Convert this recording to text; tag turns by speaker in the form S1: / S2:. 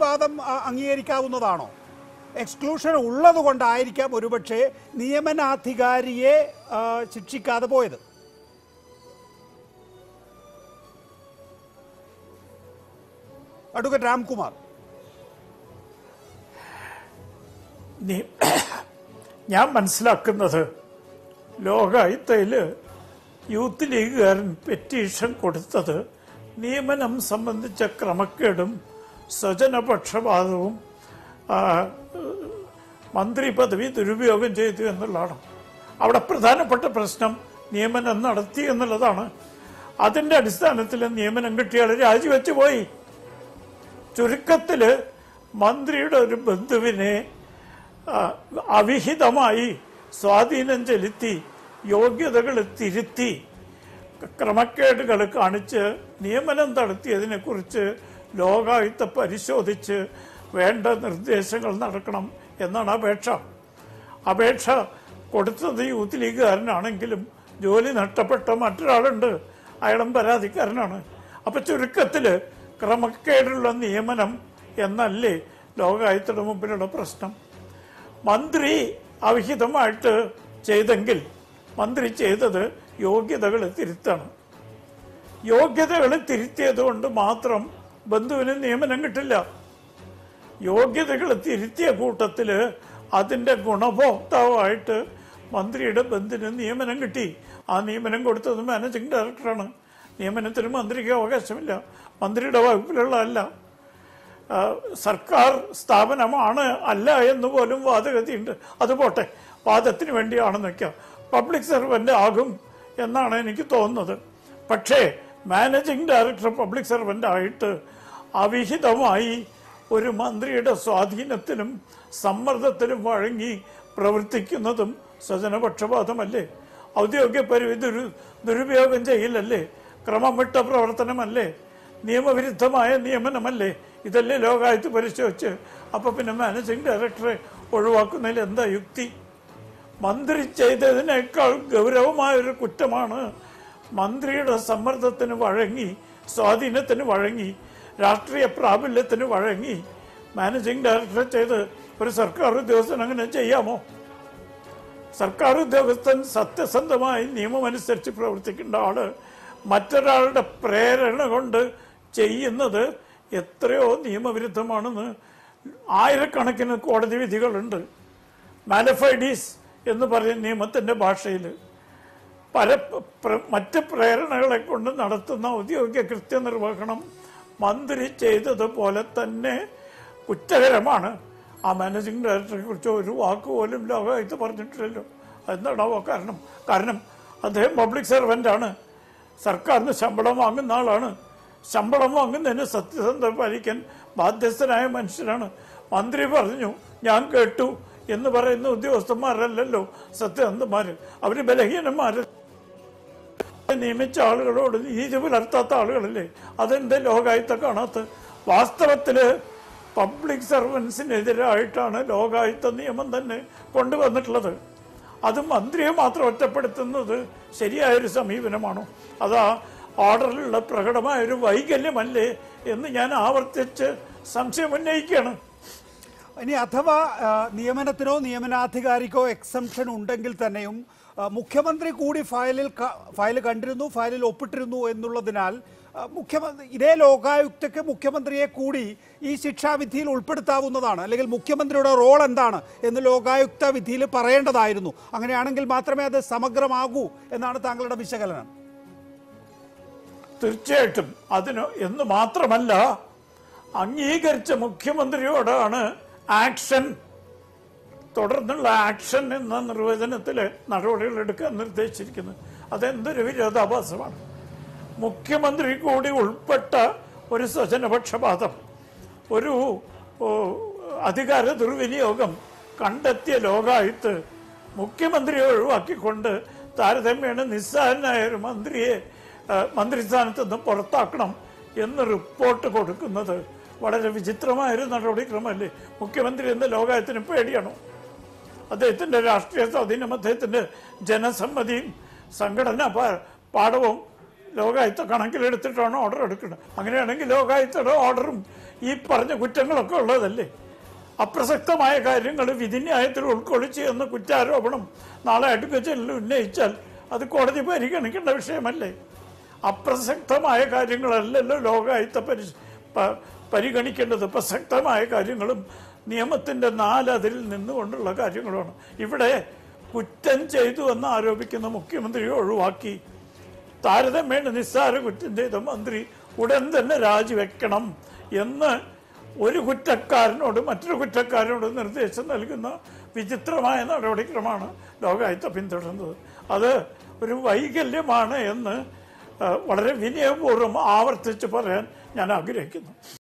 S1: വാദം അംഗീകരിക്കാവുന്നതാണോ? എക്സ്ക്ലൂഷൻ ഉള്ളത് കൊണ്ടായിരിക്കാം ഒരുപക്ഷെ നിയമനാധികാരിയെ ശിക്ഷിക്കാതെ പോയത്. അഡ്വക്കേറ്റ് രാംകുമാർ,
S2: ഞാൻ മനസ്സിലാക്കുന്നത് ലോകായുക്തയിൽ യൂത്ത് ലീഗുകാരൻ പെറ്റീഷൻ കൊടുത്തത് നിയമനം സംബന്ധിച്ച ക്രമക്കേടും സ്വജനപക്ഷപാതവും മന്ത്രി പദവി ദുരുപയോഗം ചെയ്തു എന്നുള്ളതാണ്. അവിടെ പ്രധാനപ്പെട്ട പ്രശ്നം നിയമനം നടത്തി എന്നുള്ളതാണ്. അതിന്റെ അടിസ്ഥാനത്തിൽ നിയമനം കിട്ടിയാൽ രാജിവെച്ചു പോയി. ചുരുക്കത്തില് മന്ത്രിയുടെ ഒരു ബന്ധുവിനെ അവിഹിതമായി സ്വാധീനം ചെലുത്തി യോഗ്യതകൾ തിരുത്തി ക്രമക്കേടുകൾ കാണിച്ച് നിയമനം നടത്തിയതിനെ കുറിച്ച് ലോകായുക്ത പരിശോധിച്ച് വേണ്ട നിർദ്ദേശങ്ങൾ നടക്കണം എന്നാണ് അപേക്ഷ കൊടുത്തത് യൂത്ത് ലീഗുകാരനാണെങ്കിലും ജോലി നഷ്ടപ്പെട്ട മറ്റൊരാളുണ്ട്, അയാളും പരാതിക്കാരനാണ്. അപ്പൊ ചുരുക്കത്തില് ക്രമക്കേടുള്ള നിയമനം എന്നല്ലേ ലോകായുക്തയുടെ മുമ്പിലുള്ള പ്രശ്നം. മന്ത്രി അവിഹിതമായിട്ട് ചെയ്തെങ്കിൽ മന്ത്രി ചെയ്തത് യോഗ്യതകൾ തിരുത്താണ്. യോഗ്യതകൾ തിരുത്തിയത് കൊണ്ട് മാത്രം ബന്ധുവിന് നിയമനം കിട്ടില്ല. യോഗ്യതകൾ തിരുത്തിയ കൂട്ടത്തില് അതിന്റെ ഗുണഭോക്താവായിട്ട് മന്ത്രിയുടെ ബന്ധുവിന് നിയമനം കിട്ടി. ആ നിയമനം കൊടുത്തത് മാനേജിംഗ് ഡയറക്ടറാണ്. നിയമനത്തിന് മന്ത്രിക്ക് അവകാശമില്ല, മന്ത്രിയുടെ വകുപ്പിലുള്ളതല്ല. സർക്കാർ സ്ഥാപനമാണ് അല്ല എന്ന് പോലും വാദഗതിയുണ്ട്. അത് പോട്ടെ, വാദത്തിന് വേണ്ടിയാണെന്ന് വയ്ക്കാം. പബ്ലിക് സർവന്റ് ആകും എന്നാണ് എനിക്ക് തോന്നുന്നത്. പക്ഷേ മാനേജിംഗ് ഡയറക്ടർ പബ്ലിക് സർവന്റ് ആയിട്ട് അവിഹിതമായി ഒരു മന്ത്രിയുടെ സ്വാധീനത്തിനും സമ്മർദ്ദത്തിനും വഴങ്ങി പ്രവർത്തിക്കുന്നതും സ്വജനപക്ഷപാതമല്ലേ? ഔദ്യോഗിക പരിധി ദുരുപയോഗം ചെയ്യില്ലല്ലേ? ക്രമം വിട്ട പ്രവർത്തനമല്ലേ? നിയമവിരുദ്ധമായ നിയമനമല്ലേ? ഇതല്ലേ ലോകായുക്ത പരിശോധിച്ച്. അപ്പൊ പിന്നെ മാനേജിംഗ് ഡയറക്ടറെ ഒഴിവാക്കുന്നതിൽ എന്താ യുക്തി? മന്ത്രി ചെയ്തതിനേക്കാൾ ഗൗരവമായൊരു കുറ്റമാണ് മന്ത്രിയുടെ സമ്മർദ്ദത്തിന് വഴങ്ങി, സ്വാധീനത്തിന് വഴങ്ങി, രാഷ്ട്രീയ പ്രാബല്യത്തിന് വഴങ്ങി മാനേജിംഗ് ഡയറക്ടർ ചെയ്ത് ഒരു സർക്കാർ ഉദ്യോഗസ്ഥൻ അങ്ങനെ ചെയ്യാമോ? സർക്കാർ ഉദ്യോഗസ്ഥൻ സത്യസന്ധമായി നിയമമനുസരിച്ച് പ്രവർത്തിക്കേണ്ട ആള് മറ്റൊരാളുടെ പ്രേരണ കൊണ്ട് ചെയ്യുന്നത് എത്രയോ നിയമവിരുദ്ധമാണെന്ന് ആയിരക്കണക്കിന് കോടതി വിധികളുണ്ട്. മാലഫൈഡീസ് എന്ന് പറയുന്ന നിയമത്തിന്റെ ഭാഷയിൽ മറ്റ് പ്രേരണകളെ കൊണ്ട് നടത്തുന്ന ഔദ്യോഗിക കൃത്യനിർവഹണം മന്ത്രി ചെയ്തതുപോലെ തന്നെ കുറ്റകരമാണ്. ആ മാനേജിംഗ് ഡയറക്ടറെ കുറിച്ച് ഒരു വാക്കുപോലും ലോകായുക്ത പറഞ്ഞിട്ടില്ലല്ലോ. എന്താണാവോ കാരണം അദ്ദേഹം പബ്ലിക് സർവന്റ് ആണ്, സർക്കാരിന് ശമ്പളം വാങ്ങുന്ന ആളാണ്. ശമ്പളം വാങ്ങുന്നതിന് സത്യസന്ധത പാലിക്കാൻ ബാധ്യസ്ഥനായ മനുഷ്യനാണ്. മന്ത്രി പറഞ്ഞു ഞാൻ കേട്ടു എന്ന് പറയുന്ന ഉദ്യോഗസ്ഥന്മാരല്ലല്ലോ സത്യസന്ധന്മാര്, അവര് ബലഹീനന്മാര്. നിയമിച്ച ആളുകളോട് നീതി പുലർത്താത്ത ആളുകളല്ലേ? അതെന്ത് ലോകായുക്ത കാണാത്ത? വാസ്തവത്തില് പബ്ലിക് സർവൻസിനെതിരായിട്ടാണ് ലോകായുക്ത നിയമം തന്നെ കൊണ്ടുവന്നിട്ടുള്ളത്. അത് മന്ത്രിയെ മാത്രം ഒറ്റപ്പെടുത്തുന്നത് ശരിയായൊരു സമീപനമാണോ? അതാ ഓർഡറിലുള്ള പ്രകടമായൊരു വൈകല്യമല്ലേ എന്ന് ഞാൻ ആവർത്തിച്ച് സംശയം ഉന്നയിക്കുകയാണ്.
S1: ഇനി അഥവാ നിയമനത്തിനോ നിയമനാധികാരിക്കോ എക്സംഷൻ ഉണ്ടെങ്കിൽ തന്നെയും മുഖ്യമന്ത്രി കൂടി ഫയൽ കണ്ടിരുന്നു, ഫയലിൽ ഒപ്പിട്ടിരുന്നു എന്നുള്ളതിനാൽ ഇതേ ലോകായുക്തയ്ക്ക് മുഖ്യമന്ത്രിയെ കൂടി ഈ ശിക്ഷാവിധിയിൽ ഉൾപ്പെടുത്താവുന്നതാണ്. അല്ലെങ്കിൽ മുഖ്യമന്ത്രിയുടെ റോൾ എന്താണ് എന്ന് ലോകായുക്ത വിധിയിൽ പറയേണ്ടതായിരുന്നു. അങ്ങനെയാണെങ്കിൽ മാത്രമേ അത് സമഗ്രമാകൂ എന്നാണ് താങ്കളുടെ വിശകലനം.
S2: തീർച്ചയായിട്ടും അതിന് എന്ന് മാത്രമല്ല, അംഗീകരിച്ച മുഖ്യമന്ത്രിയോടാണ് ആക്ഷൻ, തുടർന്നുള്ള ആക്ഷൻ എന്ന നിർവചനത്തില് നടപടികൾ എടുക്കാൻ നിർദ്ദേശിച്ചിരിക്കുന്നത്. അതെന്തൊരു വിരോധാഭാസമാണ്! മുഖ്യമന്ത്രി കൂടി ഉൾപ്പെട്ട ഒരു സ്വജനപക്ഷപാതം, ഒരു അധികാര ദുർവിനിയോഗം കണ്ടെത്തിയ ലോകായുക്ത മുഖ്യമന്ത്രിയെ ഒഴിവാക്കിക്കൊണ്ട് താരതമ്യേന നിസ്സാരനായ ഒരു മന്ത്രിയെ മന്ത്രിസ്ഥാനത്ത് നിന്ന് പുറത്താക്കണം എന്ന് റിപ്പോർട്ട് കൊടുക്കുന്നത് വളരെ വിചിത്രമായൊരു നടപടിക്രമല്ലേ? മുഖ്യമന്ത്രി എന്ന ലോകായുക്തത്തിന് പേടിയാണോ? അദ്ദേഹത്തിന്റെ രാഷ്ട്രീയ സ്വാധീനം, അദ്ദേഹത്തിന്റെ ജനസമ്മതിയും സംഘടനാ പാഠവും ലോകായുക്ത കണക്കിലെടുത്തിട്ടാണ് ഓർഡർ എടുക്കുന്നത്. അങ്ങനെയാണെങ്കിൽ ലോകായുക്തയുടെ ഓർഡറും ഈ പറഞ്ഞ കുറ്റങ്ങളൊക്കെ ഉള്ളതല്ലേ? അപ്രസക്തമായ കാര്യങ്ങൾ വിധിന്യായത്തിൽ ഉൾക്കൊള്ളിച്ച് എന്ന കുറ്റാരോപണം നാളെ അഡ്വക്കേറ്റിൽ ഉന്നയിച്ചാൽ അത് കോടതി പരിഗണിക്കേണ്ട വിഷയമല്ലേ? അപ്രസക്തമായ കാര്യങ്ങളല്ലല്ലോ ലോകായുക്ത പരിഗണിക്കേണ്ടത്. പ്രസക്തമായ കാര്യങ്ങളും നിയമത്തിന്റെ 4 അതിരിൽ നിന്നുകൊണ്ടുള്ള കാര്യങ്ങളുമാണ്. ഇവിടെ കുറ്റം ചെയ്തു എന്ന് ആരോപിക്കുന്ന മുഖ്യമന്ത്രിയെ ഒഴിവാക്കി താരതമ്യേന നിസ്സാര കുറ്റം ചെയ്ത മന്ത്രി ഉടൻ തന്നെ രാജിവെക്കണം എന്ന് ഒരു കുറ്റക്കാരനോട് മറ്റൊരു കുറ്റക്കാരനോട് നിർദ്ദേശം നൽകുന്ന വിചിത്രമായ നടപടിക്രമമാണ് ലോകായുക്ത പിന്തുടരുന്നത്. അത് ഒരു വൈകല്യമാണ് എന്ന് വളരെ വിനയപൂർവ്വം ആവർത്തിച്ച് പറയാൻ ഞാൻ ആഗ്രഹിക്കുന്നു.